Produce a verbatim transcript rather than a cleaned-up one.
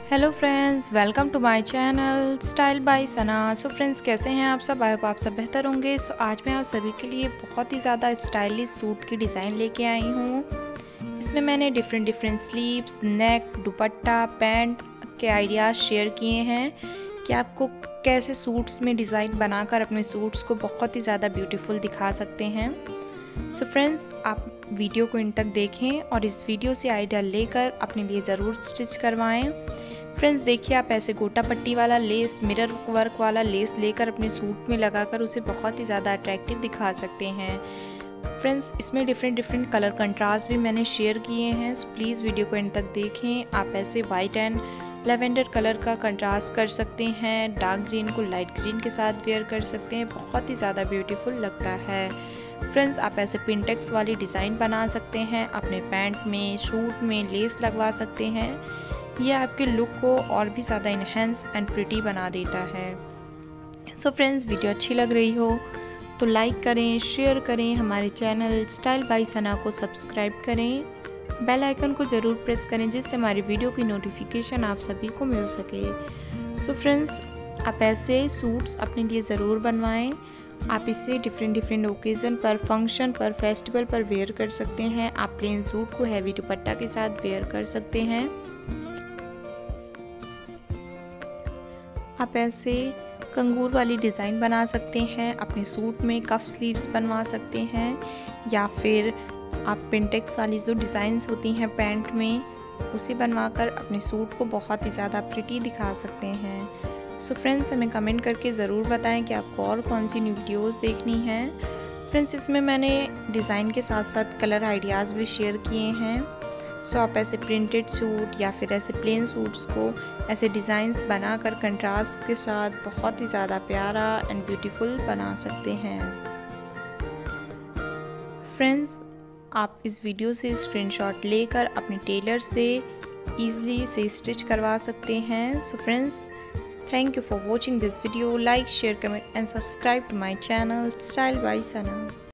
Hello friends, welcome to my channel style by Sana. So friends, कैसे हैं आप सब? आई होप आप सब बेहतर होंगे। सो so, आज मैं आप सभी के लिए बहुत ही ज़्यादा स्टाइलिश सूट की डिज़ाइन लेके आई हूँ। इसमें मैंने different different sleeves, neck, dupatta, pant के आइडियाज़ शेयर किए हैं कि आपको कैसे सूट्स में डिज़ाइन बनाकर अपने सूट्स को बहुत ही ज़्यादा ब्यूटीफुल दिखा सकते हैं। सो so फ्रेंड्स, आप वीडियो को इन तक देखें और इस वीडियो से आइडिया लेकर अपने लिए ज़रूर स्टिच करवाएं। फ्रेंड्स देखिए, आप ऐसे गोटा पट्टी वाला लेस, मिरर वर्क वाला लेस लेकर अपने सूट में लगाकर उसे बहुत ही ज़्यादा अट्रैक्टिव दिखा सकते हैं। फ्रेंड्स, इसमें डिफरेंट डिफरेंट कलर कंट्रास्ट भी मैंने शेयर किए हैं, सो प्लीज़ वीडियो को एंड तक देखें। आप ऐसे वाइट एंड लेवेंडर कलर का कंट्रास्ट कर सकते हैं, डार्क ग्रीन को लाइट ग्रीन के साथ वेयर कर सकते हैं, बहुत ही ज़्यादा ब्यूटीफुल लगता है। फ्रेंड्स, आप ऐसे पिंटेक्स वाली डिज़ाइन बना सकते हैं, अपने पैंट में, सूट में लेस लगवा सकते हैं। ये आपके लुक को और भी ज़्यादा इन्हेंस एंड प्रिटी बना देता है। सो फ्रेंड्स, वीडियो अच्छी लग रही हो तो लाइक करें, शेयर करें, हमारे चैनल स्टाइल बाय सना को सब्सक्राइब करें, बेल आइकन को ज़रूर प्रेस करें जिससे हमारी वीडियो की नोटिफिकेशन आप सभी को मिल सके। सो फ्रेंड्स, आप ऐसे सूट्स अपने लिए ज़रूर बनवाएं। आप इसे डिफरेंट डिफरेंट ओकेज़न पर, फंक्शन पर, फेस्टिवल पर वेयर कर सकते हैं। आप प्लेन सूट को हैवी दुपट्टा के साथ वेयर कर सकते हैं। आप ऐसे कंगूर वाली डिज़ाइन बना सकते हैं, अपने सूट में कफ स्लीव्स बनवा सकते हैं, या फिर आप पिंटेक्स वाली जो डिज़ाइंस होती हैं पैंट में, उसे बनवाकर अपने सूट को बहुत ही ज़्यादा प्रिटी दिखा सकते हैं। सो so फ्रेंड्स, हमें कमेंट करके ज़रूर बताएं कि आपको और कौन सी न्यू वीडियोस देखनी हैं। फ्रेंड्स, इसमें मैंने डिज़ाइन के साथ साथ कलर आइडियाज़ भी शेयर किए हैं। सो so, आप ऐसे प्रिंटेड सूट या फिर ऐसे प्लेन सूट्स को ऐसे डिज़ाइंस बनाकर कंट्रास्ट के साथ बहुत ही ज़्यादा प्यारा एंड ब्यूटीफुल बना सकते हैं। फ्रेंड्स, आप इस वीडियो से स्क्रीनशॉट लेकर अपने टेलर से ईज़िली से स्टिच करवा सकते हैं। So friends, thank you for watching this video. Like, share, comment and subscribe to my channel style by Sana.